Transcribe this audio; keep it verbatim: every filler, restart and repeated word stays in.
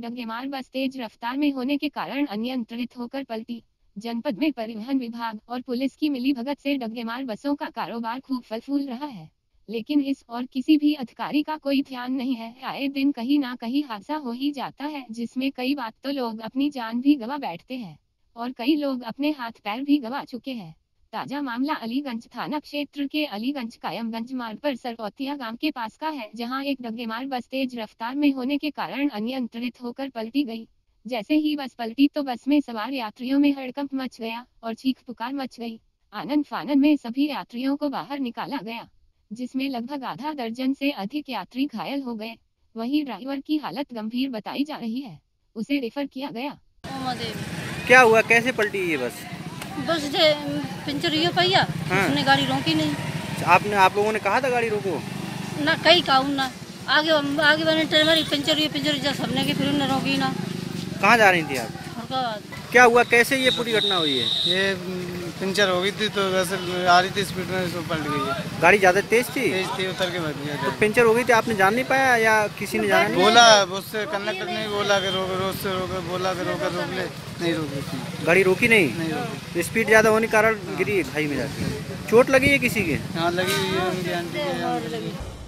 डग्गेमार बस तेज रफ्तार में होने के कारण अनियंत्रित होकर पलटी। जनपद में परिवहन विभाग और पुलिस की मिलीभगत से डग्गेमार बसों का कारोबार खूब फल फूल रहा है, लेकिन इस और किसी भी अधिकारी का कोई ध्यान नहीं है। आए दिन कहीं ना कहीं हादसा हो ही जाता है, जिसमें कई बार तो लोग अपनी जान भी गंवा बैठते हैं और कई लोग अपने हाथ पैर भी गंवा चुके हैं। ताजा मामला अलीगंज थाना क्षेत्र के अलीगंज कायमगंज मार्ग पर सरौतिया गांव के पास का है, जहां एक डग्गेमार बस तेज रफ्तार में होने के कारण अनियंत्रित होकर पलटी गई। जैसे ही बस पलटी तो बस में सवार यात्रियों में हड़कंप मच गया और चीख पुकार मच गई। आनन फानन में सभी यात्रियों को बाहर निकाला गया, जिसमें लगभग आधा दर्जन से अधिक यात्री घायल हो गए। वहीं ड्राइवर की हालत गंभीर बताई जा रही है, उसे रेफर किया गया। क्या हुआ, कैसे पलटी ये बस? बस जे पंचर ये पहिया, हाँ। उसने गाड़ी रोकी नहीं। आपने आप लोगों ने कहा था गाड़ी रोको? ना कहीं कहूँ ना आगे आगे बने ड्राइवर पंचर ये पंचर जब सबने की फिर उन्हें रोकी ना। कहाँ जा रही थी आप? क्या हुआ, कैसे ये पूरी घटना हुई है? ये पंचर हो गई थी तो वैसे आ रही थी स्पीड में, तो पलट गई है। गाड़ी ज़्यादा तेज थी? तेज थी, उतर के भाग गया। तो पंचर हो गई थी, आपने जान नहीं पाया या किसी ने जाना नहीं? बोला उससे कंडक्टर ने बोला कि रोक रोक से रोक, बोला कि रोक रोक ले, नहीं रोकी। गाड़ी रोकी नहीं? नहीं रोकी। स्पीड ज़्यादा होने के कारण गिरी खाई में जाके। चोट लगी है किसी के? हाँ लगी हुई है, उनकी आंटी के।